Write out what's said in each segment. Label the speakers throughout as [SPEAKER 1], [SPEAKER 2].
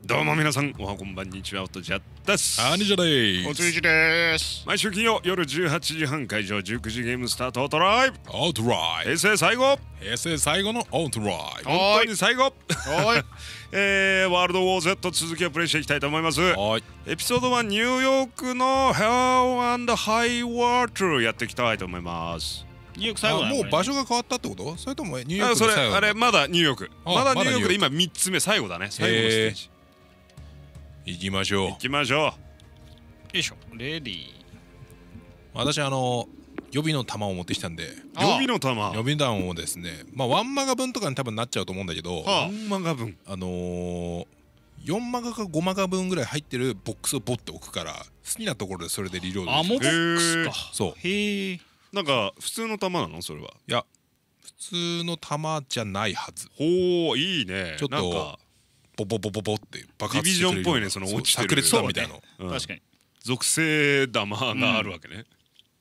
[SPEAKER 1] どうも皆さん、おはこんばんにちは、おとじゃです。
[SPEAKER 2] 兄者でーす。
[SPEAKER 3] おついじです。
[SPEAKER 1] 毎週金曜夜18時半会場、19時ゲームスタート、トライブ
[SPEAKER 2] アウトライ
[SPEAKER 1] 平成最後、
[SPEAKER 2] 平成最後のアウトライ
[SPEAKER 1] 本当に最後
[SPEAKER 3] はい。
[SPEAKER 1] ワールドウォー Z 続きをプレイしていきたいと思います。
[SPEAKER 2] はい。
[SPEAKER 1] エピソードはニューヨークの Hell and High Water やっていきたいと思います。
[SPEAKER 3] ニューヨーク最後だね。
[SPEAKER 2] もう場所が変わったってこと？それともニューヨーク
[SPEAKER 1] それ
[SPEAKER 2] の最後？
[SPEAKER 1] あれまだニューヨーク、まだニューヨークで今
[SPEAKER 2] まだ
[SPEAKER 1] 3つ目、最後だね、最後のステージ
[SPEAKER 2] 行きましょう。
[SPEAKER 1] 行きましょう。
[SPEAKER 3] よいしょ。レディー。
[SPEAKER 2] 私予備の弾を持ってきたんで、
[SPEAKER 1] 予備の弾、
[SPEAKER 2] 予備弾をですね、まあワンマガ分とかに多分なっちゃうと思うんだけど、
[SPEAKER 1] ワンマガ分
[SPEAKER 2] 4マガか5マガ分ぐらい入ってるボックスをボッて置くから、好きなところでそれでリロードできる。
[SPEAKER 3] アモボックスか。
[SPEAKER 2] そう。
[SPEAKER 3] へえ。
[SPEAKER 1] なんか普通の弾なのそれは？
[SPEAKER 2] いや普通の弾じゃないはず。
[SPEAKER 1] ほう、いいね。
[SPEAKER 2] ちょっと
[SPEAKER 1] なんか
[SPEAKER 2] ボボボボボって爆発してくれる。
[SPEAKER 1] ディビジョンっぽいね、その落ちてる
[SPEAKER 2] 炸裂弾みたいな。
[SPEAKER 3] 確かに。
[SPEAKER 1] 属性弾があるわけね。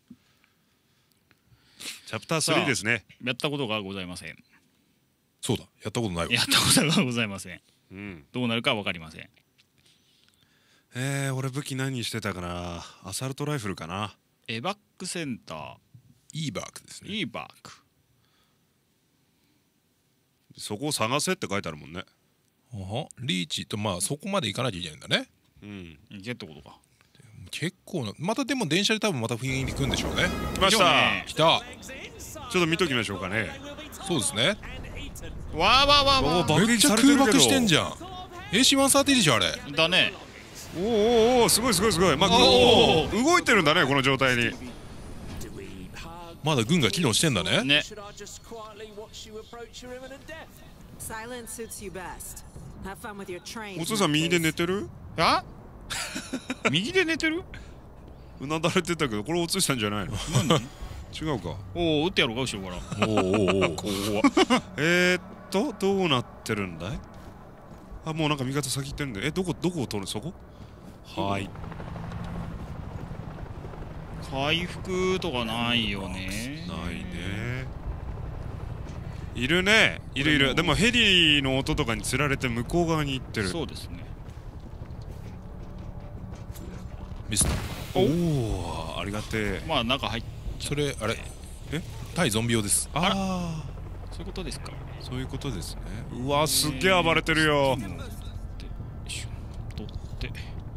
[SPEAKER 1] チャプター3ですね。
[SPEAKER 3] やったことがございません。
[SPEAKER 2] そうだ、やったことないわ。
[SPEAKER 3] やったことがございません。
[SPEAKER 1] うん。
[SPEAKER 3] どうなるかわかりません。
[SPEAKER 1] 俺武器何してたかな。アサルトライフルかな。
[SPEAKER 3] エバックセンター。
[SPEAKER 2] イーバークですね。
[SPEAKER 3] イーバック。
[SPEAKER 1] そこを探せって書いてあるもんね。
[SPEAKER 2] リーチとまあそこまで行かなきゃいけないんだね。
[SPEAKER 1] うん。
[SPEAKER 3] 行けってことか。
[SPEAKER 2] 結構な、またでも電車で多分また雰囲気行くんでしょうね。
[SPEAKER 1] 来ました。
[SPEAKER 2] 来た。
[SPEAKER 1] ちょっと見ときましょうかね。
[SPEAKER 2] そうですね。
[SPEAKER 3] わーわーわーわー。
[SPEAKER 2] めっちゃ空爆してんじゃん。AC-130でしょあれ。
[SPEAKER 3] だね。
[SPEAKER 1] おおおお、すごいすごいすごい。まあ動いてるんだね、この状態に。
[SPEAKER 2] まだ軍が機能してんだね。
[SPEAKER 3] ね。
[SPEAKER 1] お父さん右で寝てる？
[SPEAKER 3] あ？右で寝てる？
[SPEAKER 1] うなだれてたけど、これおつしたんじゃないの？違うか。
[SPEAKER 3] おお、撃ってやろうか後ろから。
[SPEAKER 2] おおおお。
[SPEAKER 1] 怖どうなってるんだい？あ、もうなんか味方先行ってるんで。どこを取る？そこ？はい。
[SPEAKER 3] 回復とかないよね。
[SPEAKER 1] ないね。いるね。いる。でもヘリの音とかにつられて向こう側に行ってる。
[SPEAKER 3] そうですね。
[SPEAKER 2] ミスター。
[SPEAKER 1] おお、ありがてえ。
[SPEAKER 3] まあ中入っ
[SPEAKER 2] それあれ対ゾンビ用です。
[SPEAKER 1] ああ、
[SPEAKER 3] そういうことですか。
[SPEAKER 1] そういうことですね。うわ、すっげえ暴れてるよ。
[SPEAKER 3] 取って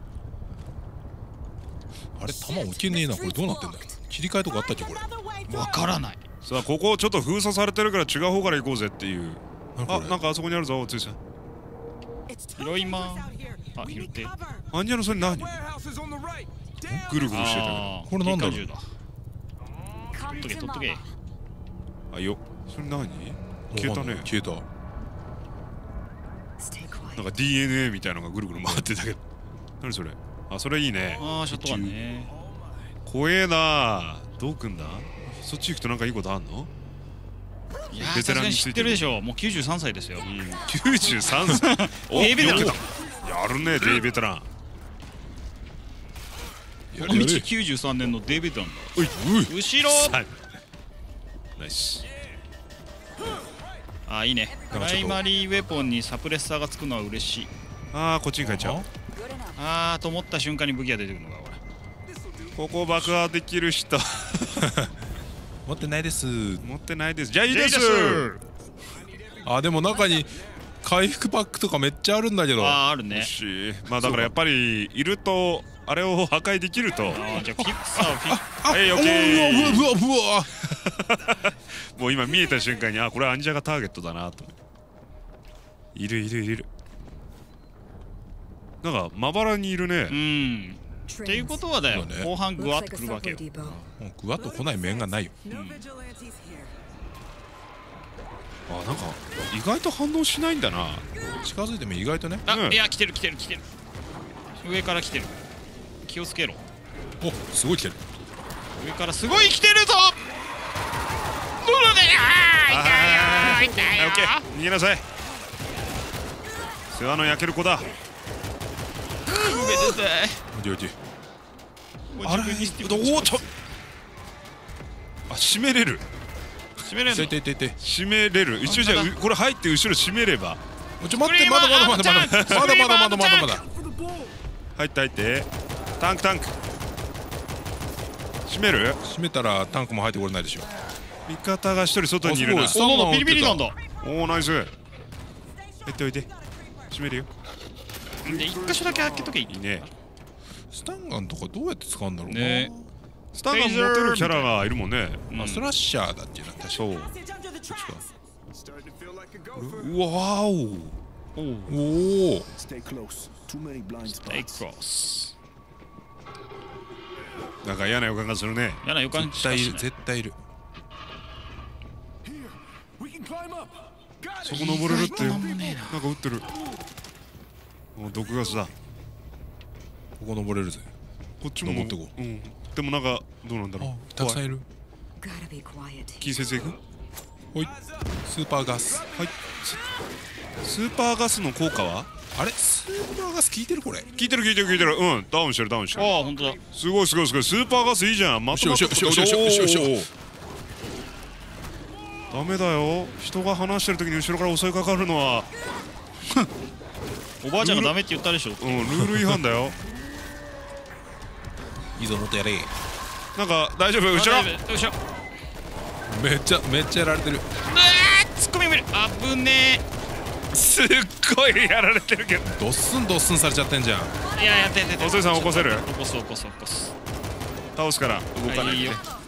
[SPEAKER 2] あれ弾置けねえな。これどうなってんだよ。切り替えとかあったっけこれ。
[SPEAKER 3] わからない。
[SPEAKER 1] さあ、ここちょっと封鎖されてるから違う方から行こうぜっていう。あ、なん
[SPEAKER 2] か
[SPEAKER 1] かあそこにあるぞ、おついさん。
[SPEAKER 3] 拾いまーす。あ、拾って。
[SPEAKER 1] アンニャのそれ何？ぐるぐるしてたけど。
[SPEAKER 2] これなんだろう。
[SPEAKER 3] 取っとけ取っとけ。
[SPEAKER 1] あ、よ。それ何？消えたね。
[SPEAKER 2] 消えた。
[SPEAKER 1] なんか DNA みたいなのがぐるぐる回ってたけど。何それ？あ、それいいね。
[SPEAKER 3] ああ、ショットガンね。
[SPEAKER 1] 怖えな。どうくんだ？そっち行くとなんかいいことあんの？
[SPEAKER 3] いやー、さすがに知ってるでしょ。もう93歳ですよ。
[SPEAKER 1] 93歳。
[SPEAKER 3] デイベテラン。
[SPEAKER 1] やるね、デイベテラン。
[SPEAKER 3] この道93年のデイベテランだ。後ろ。
[SPEAKER 1] ナイス。
[SPEAKER 3] あ、いいね。プライマリーウェポンにサプレッサーがつくのは嬉しい。
[SPEAKER 1] ああ、こっちに帰っちゃう。
[SPEAKER 3] ああ、と思った瞬間に武器が出てくるのがこれ。
[SPEAKER 1] ここ爆破できる人。
[SPEAKER 2] 持ってないです。
[SPEAKER 1] 持ってないです。じゃあいいです。
[SPEAKER 2] あ、でも中に回復パックとかめっちゃあるんだけど。
[SPEAKER 3] ああ、あるね。
[SPEAKER 1] まあだからやっぱりいるとあれを破壊できると。
[SPEAKER 3] ああ、じゃあフィクサーをフィク。
[SPEAKER 1] はい、オッケー。
[SPEAKER 2] うわうわ。
[SPEAKER 1] もう今見えた瞬間に、あ、これアンジャがターゲットだなと。いる。なんかまばらにいるね。
[SPEAKER 3] うん。っていうことはだよ。後半グワッとくるわけよ。
[SPEAKER 2] もうグワッと来ない面がないよ。
[SPEAKER 1] あ、なんか意外と反応しないんだな。
[SPEAKER 2] 近づいても意外とね。
[SPEAKER 3] あ、いや、来てる。上から来てる。気をつけろ。
[SPEAKER 2] お、すごい来てる。
[SPEAKER 3] 上からすごい来てるぞ。どうだね。あー、痛いよ。
[SPEAKER 1] オッケー、逃げなさい。世話の焼ける子だ。
[SPEAKER 3] めでたい。
[SPEAKER 2] あれ、
[SPEAKER 1] おお、あ、閉めれる。
[SPEAKER 3] 閉めれるの。
[SPEAKER 1] 閉めれる。一応じゃあこれ入って後ろ閉めれば
[SPEAKER 2] ちょ待ってまだまだまだまだまだまだまだまだまだ
[SPEAKER 1] 入って入ってタンク閉める。
[SPEAKER 2] 閉めたらタンクも入ってこれないでしょ。
[SPEAKER 1] 味方が一人外にいるな。
[SPEAKER 2] あすごい
[SPEAKER 3] おおビリビリなんだ。
[SPEAKER 1] おおナイス。入っておいて閉めるよ。
[SPEAKER 3] で一箇所だけ開けとけいい
[SPEAKER 1] いいね。
[SPEAKER 2] スタンガンとかどうやって使うんだろうな、
[SPEAKER 3] ね。
[SPEAKER 1] スタンガン持ってるキャラがいるもんね。
[SPEAKER 2] あスラッシャーだっていうな確か
[SPEAKER 1] そう。
[SPEAKER 2] こっちか
[SPEAKER 1] うわーお。
[SPEAKER 3] おお。
[SPEAKER 2] おお
[SPEAKER 4] Stay close. Too many blind
[SPEAKER 3] エイ
[SPEAKER 4] spots.
[SPEAKER 3] クロス。
[SPEAKER 1] なんか嫌な予感がするね。
[SPEAKER 3] 嫌な予感
[SPEAKER 2] 絶対いる絶対いる。
[SPEAKER 4] Here, we can climb up. Got
[SPEAKER 1] そ
[SPEAKER 4] it.
[SPEAKER 1] こ登れるってよ。
[SPEAKER 3] なんもねえな
[SPEAKER 1] なんか撃ってる。もう毒ガスだ。
[SPEAKER 2] ここ登れるぜ。
[SPEAKER 1] こっちも
[SPEAKER 2] 登ってこ
[SPEAKER 1] うん。でもなんかどうなんだろ
[SPEAKER 2] あ
[SPEAKER 1] う。
[SPEAKER 2] たくさんいる。
[SPEAKER 5] Gotta be quiet.
[SPEAKER 1] キー先生いく。
[SPEAKER 2] ほいスーパーガス。
[SPEAKER 1] はい。スーパーガスの効果は？
[SPEAKER 2] あれスーパーガス効いてるこれ。
[SPEAKER 1] 効いてる。うん。ダウンしてる。
[SPEAKER 3] ああ本当だ。
[SPEAKER 1] すごい。スーパーガスいいじゃん。まとまった
[SPEAKER 2] よしよしよしよしよしよしよし
[SPEAKER 1] ダメだよ。人が話してる時に後ろから襲いかかるのは
[SPEAKER 3] おばあちゃんがダメって言ったでしょ。
[SPEAKER 1] ルール違反だよ。
[SPEAKER 2] いいぞもっとやれ。
[SPEAKER 1] なんか大丈夫後ろ。
[SPEAKER 3] よいしょ。
[SPEAKER 2] めっちゃやられてる。
[SPEAKER 3] ツッコミ見る。危ね
[SPEAKER 1] すっごいやられてるけど。
[SPEAKER 2] ドッスンされちゃってんじゃん。
[SPEAKER 3] え。いややって
[SPEAKER 1] お父さん起こせる？
[SPEAKER 3] 起こす。
[SPEAKER 1] 倒すから動かないで。
[SPEAKER 3] いいよ。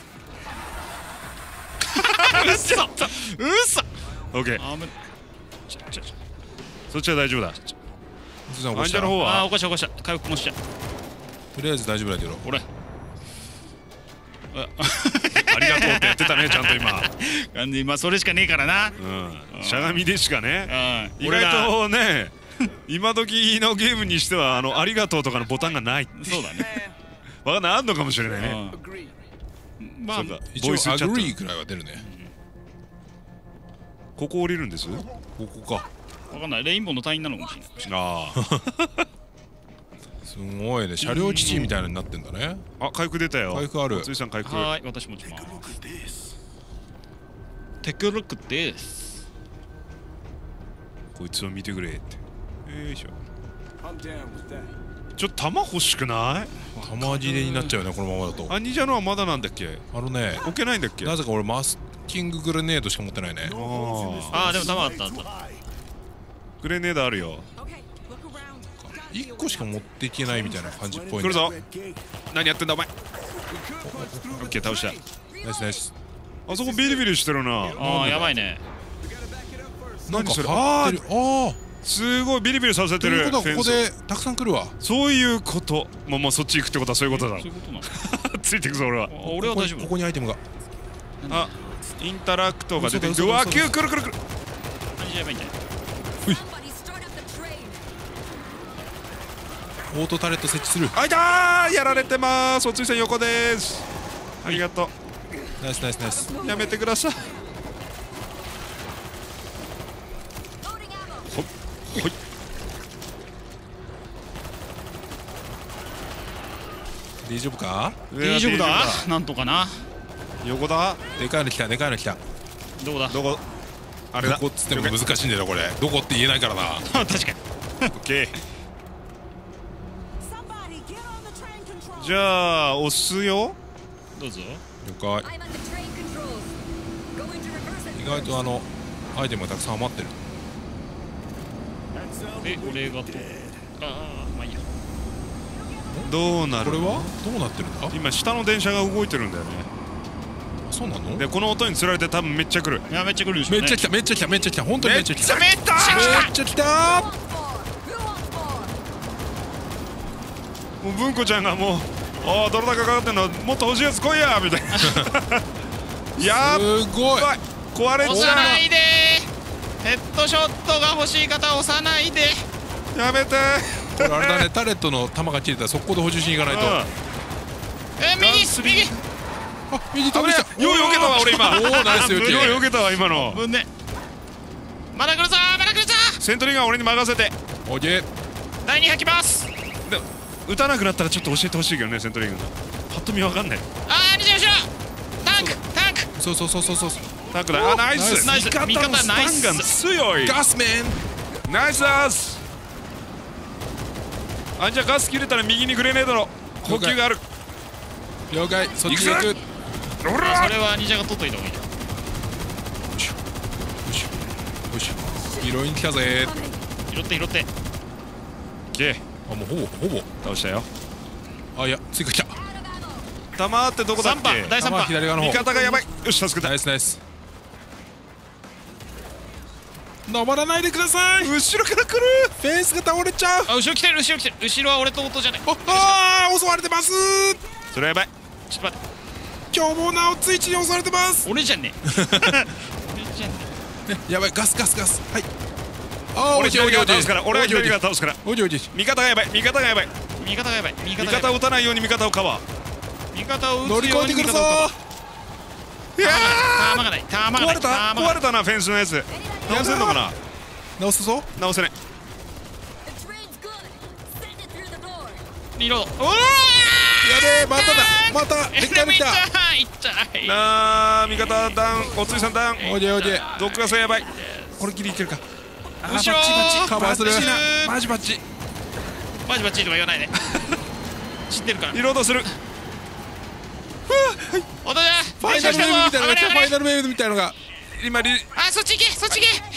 [SPEAKER 3] 嘘。
[SPEAKER 1] オッケー。
[SPEAKER 3] あむ。
[SPEAKER 1] そっちは大丈夫だ。アンジャの方
[SPEAKER 3] ああ
[SPEAKER 1] は
[SPEAKER 3] 起こした回復もしちゃう。
[SPEAKER 2] とりあえず大丈夫だけど。
[SPEAKER 3] 俺。
[SPEAKER 1] ありがとうってやってたねちゃんと今。
[SPEAKER 3] 完全にまあそれしかねえからな。
[SPEAKER 1] しゃがみでしかね。意
[SPEAKER 3] 俺
[SPEAKER 1] 外
[SPEAKER 3] が
[SPEAKER 1] とね今時のゲームにしてはありがとうとかのボタンがない。
[SPEAKER 3] そうだね。
[SPEAKER 1] わかんないあんのかもしれないね。
[SPEAKER 3] まあ
[SPEAKER 1] そうか
[SPEAKER 2] 一応
[SPEAKER 1] ボイスチャット
[SPEAKER 2] アグリーくらいは出るね。
[SPEAKER 1] ここ降りるんです。
[SPEAKER 2] ここか。
[SPEAKER 3] わかんない。レインボーの隊員なのかもしれない。
[SPEAKER 1] あ
[SPEAKER 2] すごいね車両基地みたいなのになってんだね。
[SPEAKER 1] あ回復出たよ。
[SPEAKER 2] 回復ある。
[SPEAKER 1] ついさん回復。
[SPEAKER 3] はーい私持ちます。テクルクです。
[SPEAKER 1] こいつを見てくれって。よいしょ。
[SPEAKER 4] I'm down with that.
[SPEAKER 1] ちょっと弾欲しくない？
[SPEAKER 2] 玉切れになっちゃうよねこのままだと。
[SPEAKER 1] アニジャのはまだなんだっけ？
[SPEAKER 2] ね
[SPEAKER 1] 置けないんだっけ？
[SPEAKER 2] なぜか俺マスキンググレネードしか持ってないね。
[SPEAKER 3] ああでも弾あった。
[SPEAKER 1] グレネードあるよ。
[SPEAKER 5] Okay, look around.
[SPEAKER 2] 1個しか持っていけないみたいな感じっぽいね。
[SPEAKER 1] 来るぞ。
[SPEAKER 4] Red gate.
[SPEAKER 1] 何やってんだお前。オッケー倒した。
[SPEAKER 2] ナイスナイス。
[SPEAKER 1] あそこビリビリしてるな。
[SPEAKER 3] ああやばいね。
[SPEAKER 2] なんか
[SPEAKER 1] それ
[SPEAKER 2] 張ってる。ああ
[SPEAKER 1] すごいビリビリさせてる。
[SPEAKER 2] ということはここ
[SPEAKER 1] フェン
[SPEAKER 2] でたくさん来るわ。
[SPEAKER 1] そういうこと。もうそっち行くってことはそういうことだ
[SPEAKER 3] そう。いうことなの。
[SPEAKER 1] ついてくぞ俺は。
[SPEAKER 3] あ俺は大丈
[SPEAKER 2] こ
[SPEAKER 3] 夫。
[SPEAKER 2] こにアイテムが。
[SPEAKER 1] あインタラクトが出てきて。
[SPEAKER 2] 嘘だ嘘だ
[SPEAKER 1] うわキューくるくるくる。
[SPEAKER 3] 何じゃやばいんじゃない。
[SPEAKER 5] Somebody start up the train.
[SPEAKER 2] オートタレット設置する。
[SPEAKER 1] あいたーやられてまーす。おついさん横です。ありがと
[SPEAKER 2] ナイスナイスナイス。
[SPEAKER 1] う。やめてください。
[SPEAKER 5] Loading ammo.
[SPEAKER 1] ほい。
[SPEAKER 2] 大丈夫か。
[SPEAKER 3] 大丈夫だ。なんとかな。
[SPEAKER 1] 横だ。
[SPEAKER 2] でかいの来たでかいの来た。
[SPEAKER 3] どうだ。
[SPEAKER 1] どこ？あれだ。
[SPEAKER 2] どこっつっても難しいんだよこれ。どこって言えないからな。
[SPEAKER 3] 確かに。
[SPEAKER 1] オッケー。
[SPEAKER 5] Somebody get on the train control.
[SPEAKER 1] じゃあ押すよ。
[SPEAKER 3] どうぞ。
[SPEAKER 2] 了解。
[SPEAKER 5] I'm at the train controls. Going to reverse it.
[SPEAKER 2] 意外とアイテムがたくさん余ってる。
[SPEAKER 3] で俺がと。ああまあいいや。
[SPEAKER 1] どうなる？
[SPEAKER 2] これはどうなってるんだ。
[SPEAKER 1] 今下の電車が動いてるんだよね。
[SPEAKER 2] そうなの。
[SPEAKER 1] でこの音につられて多分めっちゃ来る。
[SPEAKER 3] いやめっちゃ来るでしょうね。
[SPEAKER 2] めっちゃ来ためっちゃ来ためっちゃ来た本当にめっちゃ来た。
[SPEAKER 1] めっちゃ
[SPEAKER 2] めっちゃ来た
[SPEAKER 5] Who on board? Who on board?
[SPEAKER 1] もう文子ちゃんがもうドル高かかってんのもっと欲しいやつ来いやみたいな。やっ
[SPEAKER 2] すごい。
[SPEAKER 1] ばい壊れ
[SPEAKER 3] 押
[SPEAKER 1] ちゃ
[SPEAKER 3] さないでー。ヘッドショットが欲しい方は押さないで。
[SPEAKER 1] う。やめて。
[SPEAKER 2] これあれだねタレットの弾が切れたら速攻で補充しに行かないと。
[SPEAKER 3] 右。
[SPEAKER 2] あ右飛びした。
[SPEAKER 1] よう避けたわ俺今。
[SPEAKER 2] おおナイスよ。
[SPEAKER 1] よう避けたわ今の。
[SPEAKER 3] ぶんね。まだ来るぞーまだ来るぞー。
[SPEAKER 1] セントリーガン俺に任せて。
[SPEAKER 2] オッケー。
[SPEAKER 3] 第2吐きます。
[SPEAKER 1] で撃たなくなったらちょっと教えてほしいけどねセントリーガンが。パッと見わかんない。
[SPEAKER 3] あー後ろタンク。
[SPEAKER 2] そう。
[SPEAKER 1] タンクだ。あナイス。
[SPEAKER 3] ナイス味方ナイス
[SPEAKER 1] スタンガン強い。
[SPEAKER 2] ガスメン。
[SPEAKER 1] ナイスアース。あんじゃガス切れたら右にグレネードの補給がある。
[SPEAKER 2] 了解。そっちに行く。よ
[SPEAKER 1] ほら
[SPEAKER 3] それは忍者が取っといた方がいいな。
[SPEAKER 2] しよし。ヒロイン来たぜ。
[SPEAKER 3] 拾って拾って。
[SPEAKER 1] オッケー。
[SPEAKER 2] あ、もうほぼ。
[SPEAKER 1] 倒したよ。
[SPEAKER 2] あ、いや、追加来た。
[SPEAKER 1] 弾ってどこだっ
[SPEAKER 3] 3
[SPEAKER 1] け。
[SPEAKER 3] 番第3番。
[SPEAKER 2] 左側の方。
[SPEAKER 1] 味方がやばい。よし助けた。
[SPEAKER 2] ナイスナイス。登らないでください。
[SPEAKER 1] 後ろから来る。
[SPEAKER 2] フェンスが倒れちゃう。
[SPEAKER 3] あ、後ろ来てる後ろ来てる。後ろは俺と弟じゃない。
[SPEAKER 2] ああ、襲われてます。
[SPEAKER 1] それやばい。
[SPEAKER 3] ちょっと待って。
[SPEAKER 2] 凶暴なおついちに襲われてます。
[SPEAKER 3] 俺じゃねえ。俺じゃね
[SPEAKER 2] やばい、ガス。はい。あー、
[SPEAKER 1] 俺左側倒すから。俺は左側
[SPEAKER 2] お
[SPEAKER 1] 倒すから。
[SPEAKER 2] いおい。
[SPEAKER 1] 味方がやばい。味方がやばい。
[SPEAKER 3] え。味方がやばい。味
[SPEAKER 1] 味
[SPEAKER 3] 方がやばい。
[SPEAKER 1] 方を撃たないように味方をカバー。
[SPEAKER 3] 味方を撃つように
[SPEAKER 2] 乗り越えてくるぞ。
[SPEAKER 1] いや
[SPEAKER 3] 弾がない。弾がない。
[SPEAKER 1] 壊れた壊れたなフェンスのやつ。直せんのかな。
[SPEAKER 2] 直すぞ。
[SPEAKER 1] 直せない。
[SPEAKER 5] The train's good. Send it through the door.
[SPEAKER 3] リロード。おお。
[SPEAKER 2] やべえ、またでっかいの来た。
[SPEAKER 3] いったい。
[SPEAKER 1] なあ味方ダウン。おついさんダウン。
[SPEAKER 2] おいで。
[SPEAKER 1] 毒ガスやばい。これギリいけるか。
[SPEAKER 3] 後ろ
[SPEAKER 2] カバーする。
[SPEAKER 1] マジバッチ。
[SPEAKER 3] マジバッチリとか言わないで。知ってるから。
[SPEAKER 1] リロードする。
[SPEAKER 3] お父ちゃん。
[SPEAKER 2] ファイナルウェーブみたいなのが来た。ファイナルウェーブみたいなのが。
[SPEAKER 1] 今リ。
[SPEAKER 3] あ、そっち行け。そっち行け。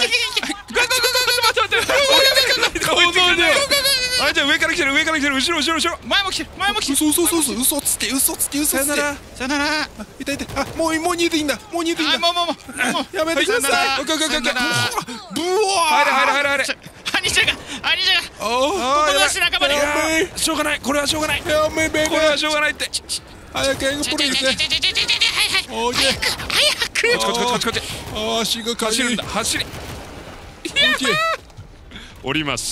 [SPEAKER 1] あじゃあ上から来てる後ろ。
[SPEAKER 3] 前も来てる。
[SPEAKER 2] 嘘つけ。
[SPEAKER 1] さよなら。
[SPEAKER 3] さよなら。
[SPEAKER 2] 痛い。あ、もう逃げていいんだ。
[SPEAKER 3] あ、もう。
[SPEAKER 2] やめてください。
[SPEAKER 3] オッケー。
[SPEAKER 2] ブワー。
[SPEAKER 1] 入れ。
[SPEAKER 3] 兄ちゃんが。
[SPEAKER 2] あ
[SPEAKER 3] 友達仲間に。
[SPEAKER 1] しょうがない。これはしょうがない。
[SPEAKER 2] やめべ
[SPEAKER 1] これはしょうがないって。
[SPEAKER 2] 早くエングプリーズね。おいで。
[SPEAKER 1] こっち。
[SPEAKER 2] 足がかじる。
[SPEAKER 1] 走るんだ。走り。降ります。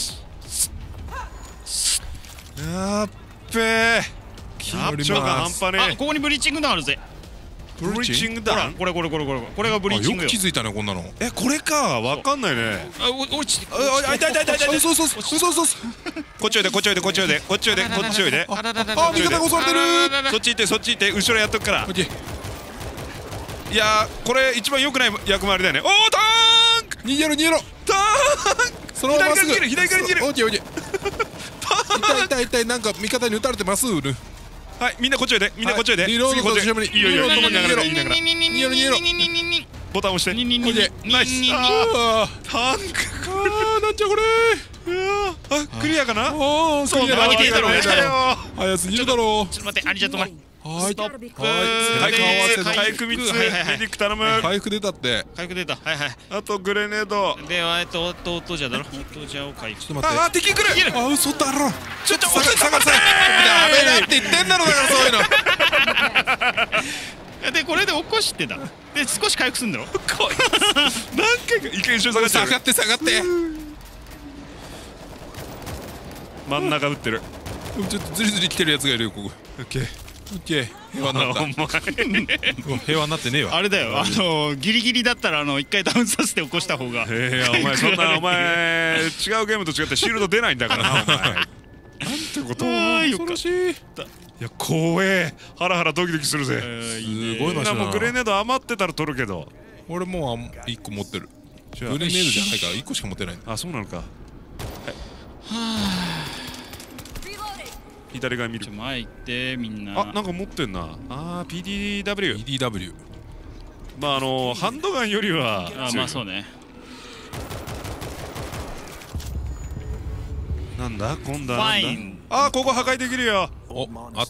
[SPEAKER 1] やっべえ。緊張感半端
[SPEAKER 3] あ、
[SPEAKER 1] ね
[SPEAKER 3] ここにブリーチングダウンあるぜ。
[SPEAKER 1] え。ブリーチング
[SPEAKER 3] ほら、
[SPEAKER 1] ダウン。
[SPEAKER 3] これがブリーチングよ
[SPEAKER 2] よく気。づいたね、こんなの。
[SPEAKER 1] これか。わかんないね。
[SPEAKER 3] あ、落ちて。
[SPEAKER 1] あ痛い。
[SPEAKER 2] そう。
[SPEAKER 1] こっちおいで。こっちおいで。
[SPEAKER 3] あらららら。
[SPEAKER 2] あ、味方が襲われてる。
[SPEAKER 1] そっち行って後ろやっとくから
[SPEAKER 2] オッ。ケー。
[SPEAKER 1] いやーこれ一番良くない役回りだよね。おーターンク。
[SPEAKER 2] 逃げろ。
[SPEAKER 1] ターンク。
[SPEAKER 2] そのまま
[SPEAKER 1] 左から逃げる。
[SPEAKER 2] オッケー。痛い。なんか味方に撃たれてます。
[SPEAKER 1] はいみんなこっちおいで。
[SPEAKER 2] リロードと一緒に
[SPEAKER 1] いいよ。
[SPEAKER 2] リロードと
[SPEAKER 1] 言いながら
[SPEAKER 2] 逃げろ
[SPEAKER 3] 逃げろ。
[SPEAKER 1] ボタン押して。
[SPEAKER 2] オッケー。
[SPEAKER 1] ナイス。
[SPEAKER 2] あ
[SPEAKER 1] タンク。
[SPEAKER 2] ー、なんじゃこれ。
[SPEAKER 1] あクリアかな。
[SPEAKER 2] おー、クリアだ。
[SPEAKER 3] 逃げていたろ
[SPEAKER 2] 早すぎるだろ
[SPEAKER 3] ちょっと待って、兄ちゃん止まれ。
[SPEAKER 2] はい。
[SPEAKER 3] ストップ。
[SPEAKER 1] 回復3つ。メディック頼む。
[SPEAKER 2] 回復出たって。
[SPEAKER 3] 回復出た。はいはい。
[SPEAKER 1] あとグレネード。
[SPEAKER 3] では弟じゃだろ。弟じゃを回復。
[SPEAKER 2] ちょっと待って。
[SPEAKER 1] 敵来る。
[SPEAKER 2] あ、嘘だろ。
[SPEAKER 1] ちょっと
[SPEAKER 2] 下がる。ダメだって言ってんだろ、だからそういうの。
[SPEAKER 3] でこれで起こしてだ。で少し回復すんだろ。
[SPEAKER 1] こいつ何回か一回一緒に下がってる。
[SPEAKER 2] 下がって
[SPEAKER 1] 真ん中打ってる。
[SPEAKER 2] ちょっとズリズリ来てるやつがいるよ、ここ。
[SPEAKER 1] オッケー。
[SPEAKER 2] オッケー。平和になった。
[SPEAKER 1] お前
[SPEAKER 2] 平和になってねえわ。
[SPEAKER 3] あれだよ。ギリギリだったら一回ダウンさせて起こした方が。
[SPEAKER 1] お前そんな違うゲームと違ってシールド出ないんだからなお前。なんてこと。
[SPEAKER 2] 恐ろしい。
[SPEAKER 1] いや怖え。ハラハラドキドキするぜ。
[SPEAKER 2] すごい場所だな。
[SPEAKER 1] もうグレネード余ってたら取るけど。
[SPEAKER 2] 俺もう1個持ってる。
[SPEAKER 1] じゃあ
[SPEAKER 2] グレネードじゃないから1個しか持ってない。
[SPEAKER 1] あそうなのか。
[SPEAKER 5] Reloading.
[SPEAKER 1] 左側見る。
[SPEAKER 3] 前行ってみんな。
[SPEAKER 1] あなんか持ってんな。PDW。
[SPEAKER 2] EDW。
[SPEAKER 1] まあハンドガンよりは強い。
[SPEAKER 3] まあそうね。
[SPEAKER 1] なんだ今度
[SPEAKER 3] フ
[SPEAKER 1] はなんだ。
[SPEAKER 3] ァイン。
[SPEAKER 1] ここ破壊できるよ。
[SPEAKER 2] お、あった？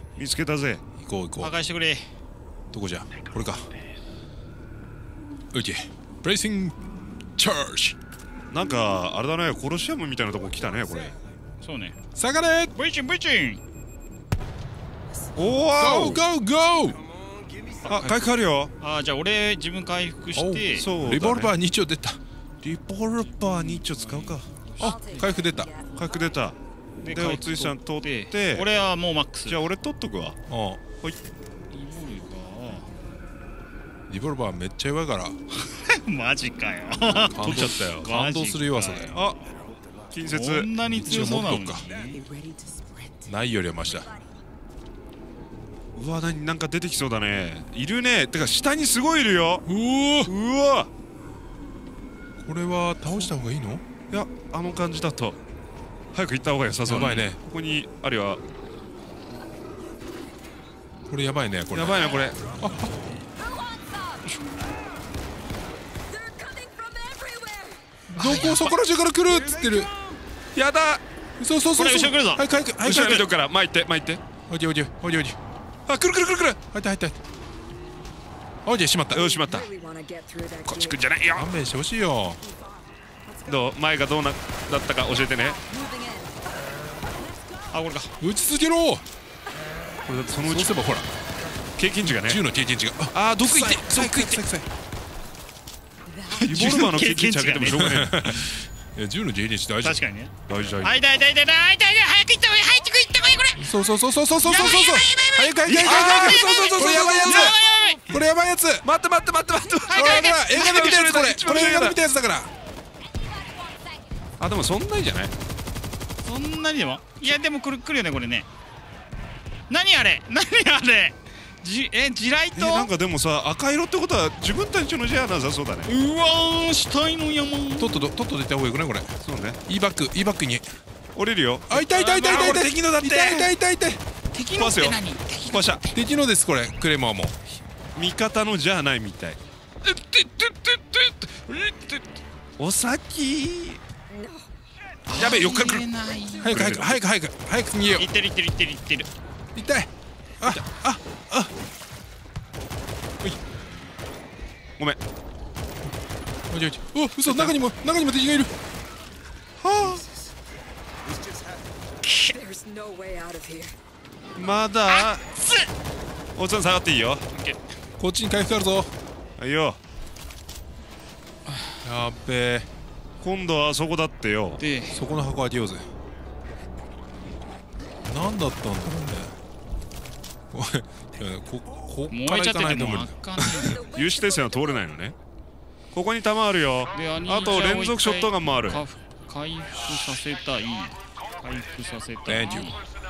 [SPEAKER 1] 見つけたぜ。
[SPEAKER 2] 行こう。
[SPEAKER 3] 破壊してくれ。
[SPEAKER 2] どこじゃ？これか。オッケー。ブレイシングチャージ。
[SPEAKER 1] なんかあれだね。コロシアムみたいなとこ来たねこれ。
[SPEAKER 3] そうね。
[SPEAKER 2] 下がれ。
[SPEAKER 3] ブリチン。
[SPEAKER 1] おお。
[SPEAKER 2] ゴー。
[SPEAKER 1] 回復あるよ。
[SPEAKER 3] じゃあ俺自分回復して。
[SPEAKER 1] そうだね。
[SPEAKER 2] リボルバー2丁出た。
[SPEAKER 1] リボルバー2丁使うか。
[SPEAKER 2] あ、回復出た。
[SPEAKER 1] 回復出た。でおついさん取って
[SPEAKER 3] 俺はもうマックス。
[SPEAKER 1] じゃあ俺取っとくわ。
[SPEAKER 2] あ、リボルバーめっちゃ弱いから
[SPEAKER 3] マジかよ。
[SPEAKER 2] 取っちゃったよ。感動する弱さだよ。
[SPEAKER 1] あ近接。
[SPEAKER 3] こんなに強そうなのに。
[SPEAKER 2] ないよりはマシだ。
[SPEAKER 1] うわなんか出てきそうだね。いるね。てか下にすごいいるよ。
[SPEAKER 2] うお、
[SPEAKER 1] うわ
[SPEAKER 2] これは倒した方がいいの？
[SPEAKER 1] いやあの感じだと早く行った方が良さそうだ
[SPEAKER 2] やばいね。
[SPEAKER 1] ここにあるいは
[SPEAKER 2] これやばいねこれ。
[SPEAKER 1] やばいなこれ。
[SPEAKER 5] Who wants some? They're coming from everywhere.
[SPEAKER 2] どこそこら中から来るっつってる。
[SPEAKER 1] やだ
[SPEAKER 2] そうそうそうそう。
[SPEAKER 3] これ後ろ来るぞ
[SPEAKER 2] はい早く早く
[SPEAKER 1] 後ろ
[SPEAKER 2] 早く。
[SPEAKER 1] の人から前行って前行って。
[SPEAKER 2] おいでおいでおいでおいで。
[SPEAKER 1] あ来る来る来る来る。
[SPEAKER 2] 入った入った。おいでしまった。
[SPEAKER 1] よしまった。
[SPEAKER 5] Really wanna get through that
[SPEAKER 1] こっち
[SPEAKER 5] gate.
[SPEAKER 1] 来んじゃないよ。
[SPEAKER 2] 勘弁してほしいよ。
[SPEAKER 1] どう前がどうなだったか教えてね。
[SPEAKER 5] Moving in.
[SPEAKER 3] あこれか。
[SPEAKER 2] 打ち続けろ。
[SPEAKER 1] これだってそのうち
[SPEAKER 2] そうすればほら
[SPEAKER 1] 経験値がね。
[SPEAKER 2] 銃の経験値が。
[SPEAKER 1] あー毒いって
[SPEAKER 2] 臭い臭い臭い臭い。
[SPEAKER 1] リボルバーの経験値上げてもしょうがない。
[SPEAKER 2] いや銃の経験値大事。
[SPEAKER 3] 確かにね。
[SPEAKER 1] 大事大事。
[SPEAKER 3] あいたいたいたいたいたいた早く行った方がいい早く行った方がいいこれ。
[SPEAKER 2] そうそうそうそうそうそうそうそう。早く早く早く
[SPEAKER 3] やばい
[SPEAKER 2] 早く。
[SPEAKER 3] やばい
[SPEAKER 2] これやばいや
[SPEAKER 3] やばいやばい
[SPEAKER 2] つ。これやばいやつ。
[SPEAKER 1] 待って待って待って待って。
[SPEAKER 2] これだから映画で見たやつこれ。これ映画で見たやつだから。
[SPEAKER 1] あでもそんないじゃない。
[SPEAKER 3] そんなにでもいやでも来るよねこれね。何あれ何あれ地雷と
[SPEAKER 1] なんかでもさ赤色ってことは自分たちのじゃなさそうだね。
[SPEAKER 3] うわー死体の山
[SPEAKER 2] とっとと出た方がよくないこれ。
[SPEAKER 1] そうね。
[SPEAKER 2] E バックに。
[SPEAKER 1] 降りるよ。
[SPEAKER 2] あ痛い痛い痛い痛い痛い。
[SPEAKER 1] 敵のだって
[SPEAKER 2] 痛い痛い痛い痛い。
[SPEAKER 3] 敵のって何
[SPEAKER 1] パシャ。
[SPEAKER 2] 敵のですこれクレマーも。
[SPEAKER 1] 味方のじゃないみたい。お先。やべえ横から来る。
[SPEAKER 2] 早く早く早く早く早く逃げよう。
[SPEAKER 3] 行ってる行ってる行ってる行ってる。
[SPEAKER 2] 痛い。
[SPEAKER 1] ごめん。
[SPEAKER 2] おいでおいで。お嘘中にも敵がいる。は
[SPEAKER 5] There's no way out of here.
[SPEAKER 1] まだ。おっちゃん下がっていいよ。
[SPEAKER 2] あこっちに回復あるぞ。
[SPEAKER 1] はいよ。
[SPEAKER 2] やっべえ。
[SPEAKER 1] 今度はあそこだってよ。
[SPEAKER 3] で
[SPEAKER 2] そこの箱開けようぜ。何だったんだろうね。おいこっから
[SPEAKER 3] 燃えちゃって
[SPEAKER 2] 行かないと無理
[SPEAKER 3] てもうあ。かんね
[SPEAKER 1] 有刺鉄線は通れないのね。ここに弾あるよ。
[SPEAKER 3] え。で
[SPEAKER 1] あと連続ショットガンもある。
[SPEAKER 3] 回復させたい。回復させたい。
[SPEAKER 2] Thank you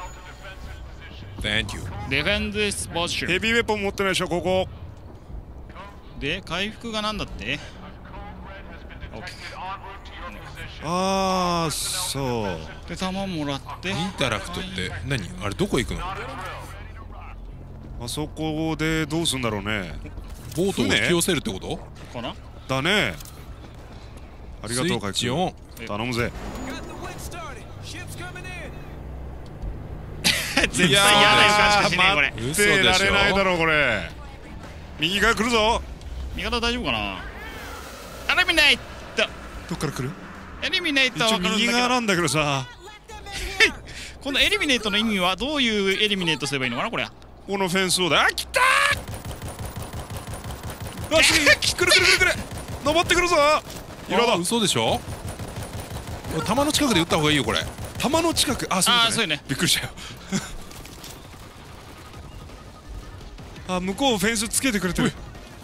[SPEAKER 2] Thank you。
[SPEAKER 3] ディフェンデスポッシュ
[SPEAKER 1] ヘビーウェポン持ってないでしょここ。
[SPEAKER 3] で回復がなんだって。オッケ
[SPEAKER 1] ああそう。
[SPEAKER 3] ーで弾もらって
[SPEAKER 2] インタラクトって何あれどこ行くの。
[SPEAKER 1] あそこでどうすんだろうね。
[SPEAKER 2] ボートを引き寄せるってこと。
[SPEAKER 3] かな。
[SPEAKER 1] だね。ありがとう
[SPEAKER 2] スイッ
[SPEAKER 1] か
[SPEAKER 2] チオン。
[SPEAKER 1] 頼むぜ。
[SPEAKER 4] Got the wind started. Ship's coming in.
[SPEAKER 3] 絶対嫌な予感しかしねえこれ。
[SPEAKER 1] 待ってられないだろうこれ。右から来るぞ。
[SPEAKER 3] 味方大丈夫かな。エリミネイト
[SPEAKER 1] どっから来る。
[SPEAKER 3] エリミネイトは
[SPEAKER 1] 一応
[SPEAKER 3] 分かるんだけど
[SPEAKER 1] 右側なんだけどさ。
[SPEAKER 3] このエリミネイトの意味はどういうエリミネイトすればいいのかなこれ。
[SPEAKER 1] このフェンスをだ。あ来たー。あすぐ来る来る来る来る。登ってくるぞ。色だ。
[SPEAKER 2] 嘘でしょ。弾の近くで撃った方がいいよこれ。
[SPEAKER 1] 弾の近く。あそうだね。
[SPEAKER 3] あそうよね。
[SPEAKER 1] びっくりしたよ。あ向こうフェンスつけてくれてる。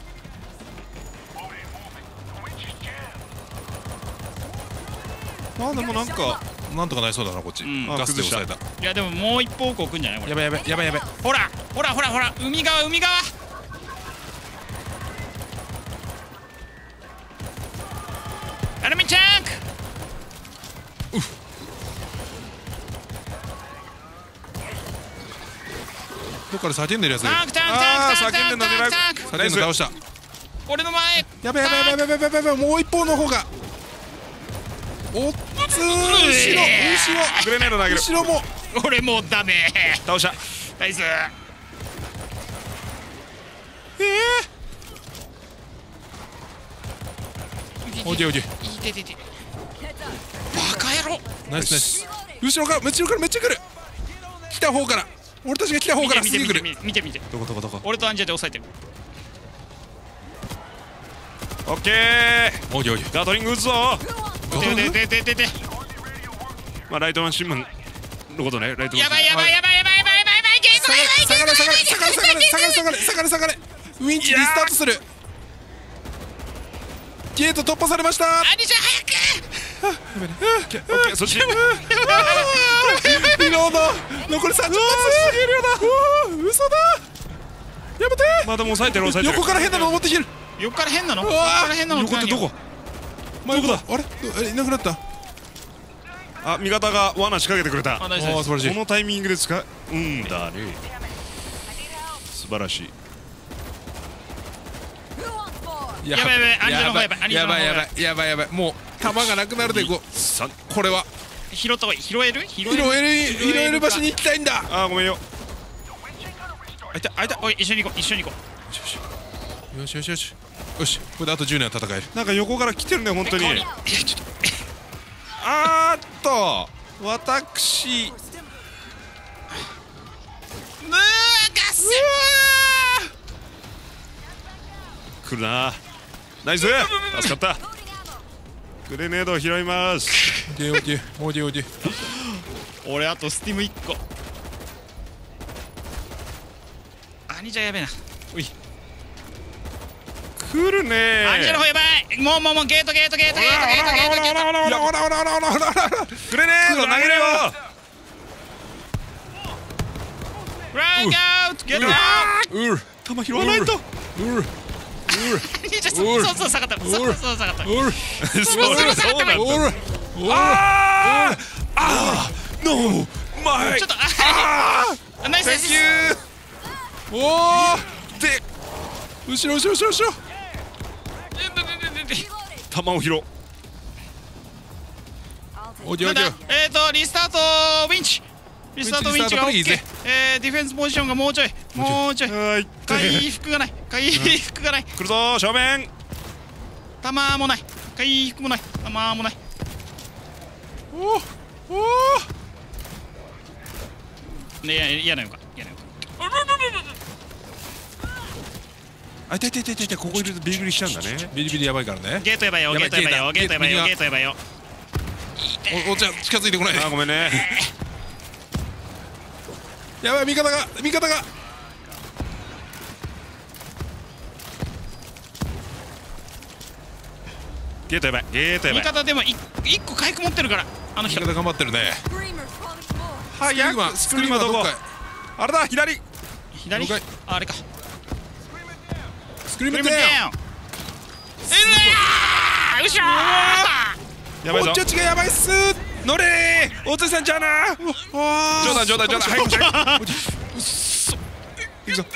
[SPEAKER 1] あでもなんか
[SPEAKER 2] なんとかなりそうだなこっち。
[SPEAKER 3] ん
[SPEAKER 2] ガスで抑えた。
[SPEAKER 3] いやでももう一方向来んじゃないこれ。
[SPEAKER 2] やばいやばいやばいやばい。
[SPEAKER 3] ほらほらほらほら海側海側。アルミチャンク。
[SPEAKER 2] どっから叫んでるやついる。
[SPEAKER 3] タンクタンク
[SPEAKER 1] あー
[SPEAKER 3] タンクタンク
[SPEAKER 1] 叫んでんの狙う
[SPEAKER 3] タンクタンク。
[SPEAKER 2] 叫んで倒した。
[SPEAKER 3] 俺の前。
[SPEAKER 2] やばいやばいやばいやばいやばいやばい。もう一方の方が。おっつー後ろ
[SPEAKER 1] グレネード投げる。
[SPEAKER 2] 後ろも。
[SPEAKER 3] 俺もうダメ。
[SPEAKER 1] 倒した。
[SPEAKER 3] ナイス。
[SPEAKER 2] おいでおいで。
[SPEAKER 3] いててて。バカ野郎。
[SPEAKER 2] ナイスナイス。後ろからめっちゃ来る。来た方から。俺たちが来た方から
[SPEAKER 3] 見て見て
[SPEAKER 2] すぐ来る。
[SPEAKER 3] 見て見て。
[SPEAKER 1] どこどこどこ。
[SPEAKER 3] 俺とアンジェで抑えてる。
[SPEAKER 1] オッケー。
[SPEAKER 2] おいでおいで。
[SPEAKER 1] ガトリング撃つぞ。
[SPEAKER 3] で。
[SPEAKER 1] まあライトマンシンマンのことね。ライトマン
[SPEAKER 3] やばいやばいやばいやばいやばいやばいやばい。ゲート
[SPEAKER 2] 下がれ。ウィンチリスタートする。ゲート突破されました。
[SPEAKER 3] アニちゃん早く。
[SPEAKER 1] オッケーそっち。
[SPEAKER 2] リロード残り30発。嘘だ。やめて。
[SPEAKER 1] まだもう抑えてる抑えてる。
[SPEAKER 2] 横から変なの持ってきてる。
[SPEAKER 3] 横から変なの。
[SPEAKER 2] うわー
[SPEAKER 3] 横から変なの。
[SPEAKER 1] 横ってどこ。
[SPEAKER 2] どこだ。あれいなくなった。
[SPEAKER 1] あ、味方が罠仕掛けてくれた。
[SPEAKER 3] あ、ナイスナイス。
[SPEAKER 2] 素晴らしい。
[SPEAKER 1] このタイミングで使うんだね。素晴らしい。
[SPEAKER 5] Who wants more?
[SPEAKER 3] やばいやばい、アニジャの方やばい、アニジャ
[SPEAKER 2] や
[SPEAKER 3] の方やばい。
[SPEAKER 2] ばいやばいやばいやばい、もう弾がなくなるで、これは
[SPEAKER 3] 拾った方がいい。拾える？拾
[SPEAKER 2] 拾える場所に行きたいんだ。
[SPEAKER 1] あー、ごめんよ。
[SPEAKER 2] あいたあいた。
[SPEAKER 3] おい、一緒に行こう、一緒に行こ
[SPEAKER 2] よしよしよしよし、これであと10年は戦える。
[SPEAKER 1] なんか横から来てるね、本当に。
[SPEAKER 3] う。いや、ちょっ
[SPEAKER 1] あーっと、私。
[SPEAKER 3] と。ガス。
[SPEAKER 1] 来るな。ナイス。助かった。グレネードを拾います。
[SPEAKER 2] オッケーオッケーオッケー。
[SPEAKER 3] 俺あとスティム1個。アニジャやべえな。おい。
[SPEAKER 1] 来るね。
[SPEAKER 3] アニジャの方やばい。もうゲート。
[SPEAKER 1] グレネード投げるよ。
[SPEAKER 3] ランアウト。ゲートアウト。
[SPEAKER 1] 球拾わないと。
[SPEAKER 3] アニジャそう下がった。そう下がった。
[SPEAKER 1] そうだった。ノーマイ。
[SPEAKER 3] ちょっとナイスナイス。
[SPEAKER 2] おお
[SPEAKER 1] で、
[SPEAKER 2] 後ろ
[SPEAKER 1] 球を拾う。
[SPEAKER 2] オッケーオッケ
[SPEAKER 3] なんだ
[SPEAKER 2] ー。
[SPEAKER 3] リスタートウィンチが OK。ディフェンスポジションがもうちょい。
[SPEAKER 1] はい。
[SPEAKER 3] 回復がない。
[SPEAKER 1] 来るぞ、正面。
[SPEAKER 3] 弾もない。回復もない。弾もない。ね、嫌なのか。
[SPEAKER 1] あ、いた、ここいるとビリビリしちゃうんだね。
[SPEAKER 2] ビリビリやばいからね。
[SPEAKER 3] ゲートやばいよ。
[SPEAKER 2] やばい
[SPEAKER 3] ゲートやばいよ。
[SPEAKER 2] お茶近づいてこない。
[SPEAKER 1] あ、ごめんね。
[SPEAKER 2] やばい、味方が
[SPEAKER 1] ゲートやばい。
[SPEAKER 3] 味方でも1個回復持ってるから。あの人。
[SPEAKER 2] 味方頑張ってるね。
[SPEAKER 5] Screamer's calling more.
[SPEAKER 1] 早く。スクリーマーどこ。あれだ、左。
[SPEAKER 3] 左
[SPEAKER 2] 了解。
[SPEAKER 3] あれか。
[SPEAKER 2] スクリーム
[SPEAKER 3] クリムダウン。後ろ
[SPEAKER 1] やばいぞ
[SPEAKER 2] おっ。ちょちがやばいっす。
[SPEAKER 1] 乗れー。大津さんじゃあな。冗談。はい。行くぞ。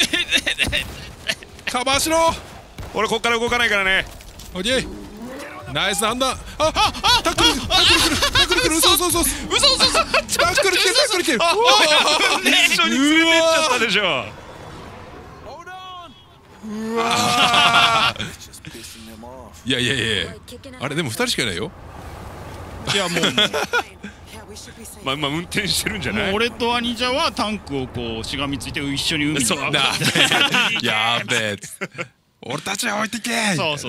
[SPEAKER 2] カバーしろ。
[SPEAKER 1] 俺こっから動かないからね。
[SPEAKER 2] オッケー。ナイスなんだ。タックル来る。嘘。タックル来てる。
[SPEAKER 1] 一緒に連れてっちゃったでしょ。
[SPEAKER 4] Hold on.
[SPEAKER 2] いやあれでも2人しかいないよ。
[SPEAKER 3] いやもう
[SPEAKER 1] まあ運転してるんじゃない。
[SPEAKER 3] 俺とアニジャはタンクをこうしがみついて一緒に海に
[SPEAKER 1] そう
[SPEAKER 3] そう
[SPEAKER 2] やべえ。俺たちは置いてけ。
[SPEAKER 3] そう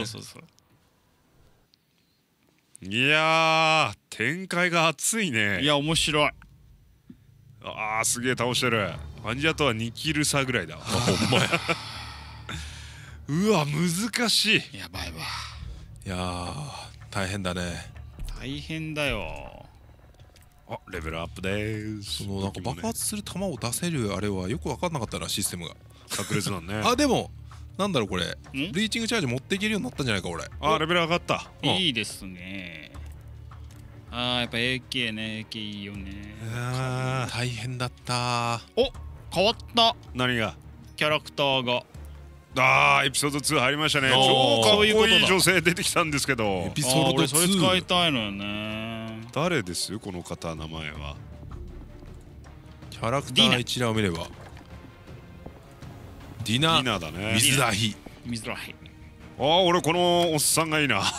[SPEAKER 1] いやー、展開が熱いね。
[SPEAKER 3] いや面白い。
[SPEAKER 1] あー、すげえ倒してる。アンジャとは2キル差ぐらいだ。
[SPEAKER 2] ほんまや。
[SPEAKER 1] うわ、難しい。
[SPEAKER 3] やばいわ。
[SPEAKER 2] いやー大変だね。
[SPEAKER 3] 大変だよ。
[SPEAKER 1] あ、レベルアップでーす。
[SPEAKER 2] そのなんか爆発する弾を出せるあれはよく分かんなかったな、システムが。
[SPEAKER 1] 炸裂なんね。
[SPEAKER 2] あ、でもなんだろうこれ、ブリーチングチャージ持っていけるようになったんじゃないか俺。
[SPEAKER 1] あ、レベル上がった。
[SPEAKER 3] いいですね。やっぱ AK ね、AK いいよね。
[SPEAKER 2] 大変だった
[SPEAKER 3] お、変わった。
[SPEAKER 1] 何が。
[SPEAKER 3] キャラクターが。
[SPEAKER 1] エピソード2入りましたね。
[SPEAKER 2] おー
[SPEAKER 1] 超かっこい
[SPEAKER 3] そういうことだ
[SPEAKER 1] い女性出てきたんですけど
[SPEAKER 2] エ。ピソード
[SPEAKER 3] 俺それ使い
[SPEAKER 2] 2。
[SPEAKER 3] たいのよね。
[SPEAKER 1] 誰ですこの方、名前は。
[SPEAKER 2] キャラクター一覧を見ればディナ
[SPEAKER 1] ディナだね。
[SPEAKER 2] 水ダヒ。
[SPEAKER 3] 見づらい。
[SPEAKER 1] 俺このおっさんがいいな。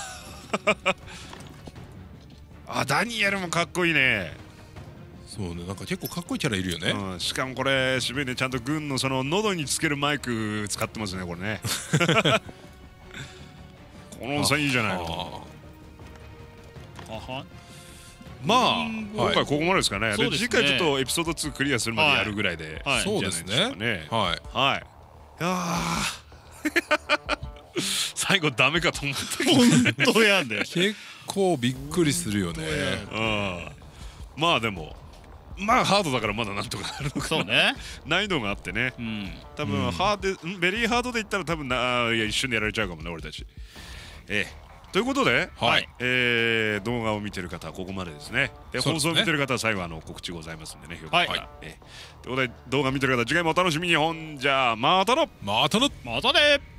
[SPEAKER 1] ダニエルもかっこいいね。
[SPEAKER 2] そうね、なんか結構かっこいいキャラいるよね。
[SPEAKER 1] しかもこれ渋いね、ちゃんと軍のその喉につけるマイク使ってますね、これね。このおっさんいいじゃないの。まあ今回ここまでですかね。で次回ちょっとエピソード2クリアするまでやるぐらいでいいんじゃないですかね。はい。いや最後ダメかと思ったけど。
[SPEAKER 3] 本当やんで。
[SPEAKER 2] 結構びっくりするよね。
[SPEAKER 1] まあでもまあハードだからまだなんとかなるのかな。
[SPEAKER 3] そうね。
[SPEAKER 1] 難易度があってね。多分ベリーハードで言ったら多分いや一瞬でやられちゃうかもね俺たち。 ということで、
[SPEAKER 2] はい、
[SPEAKER 1] 動画を見てる方はここまでですね。で、放送を見てる方は最後告知ございますんでね。
[SPEAKER 3] はい。
[SPEAKER 1] ということで動画見てる方次回もお楽しみに。ほんじゃまたの。
[SPEAKER 2] またね。